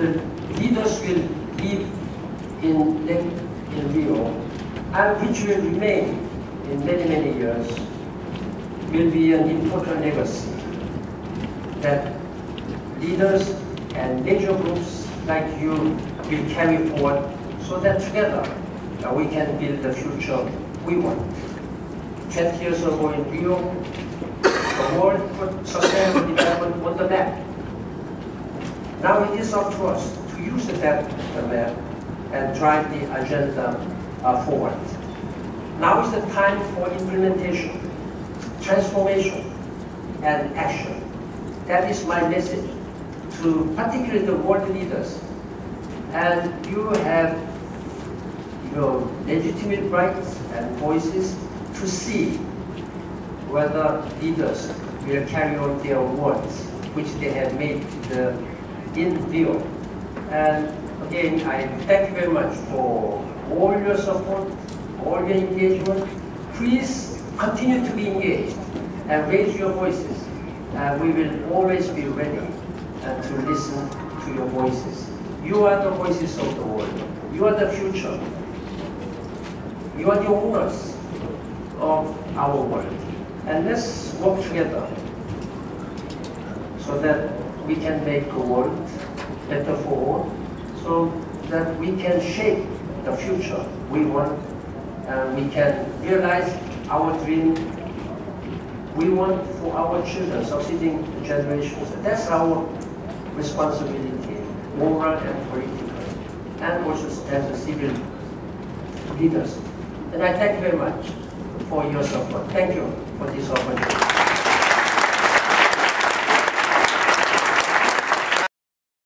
the leaders will live in Rio, and which will remain in many, many years, will be an important legacy that leaders and major groups like you will carry forward so that together we can build the future we want. 20 years ago in Rio, the world put sustainable development on the map. Now it is up to us to use the map and drive the agenda forward. Now is the time for implementation, transformation, and action. That is my message to particularly the world leaders. And you have your legitimate rights and voices to see whether leaders will carry on their words, which they have made in Rio. And again, I thank you very much for all your support, all your engagement. Please continue to be engaged and raise your voices. We will always be ready to listen to your voices. You are the voices of the world. You are the future. You are the owners of our world. And let's work together so that we can make the world better for all, so that we can shape the future we want, and we can realize our dream we want for our children, succeeding generations. That's our responsibility, moral and political, and also as a civil leaders. And I thank you very much for your support. Thank you for this opportunity.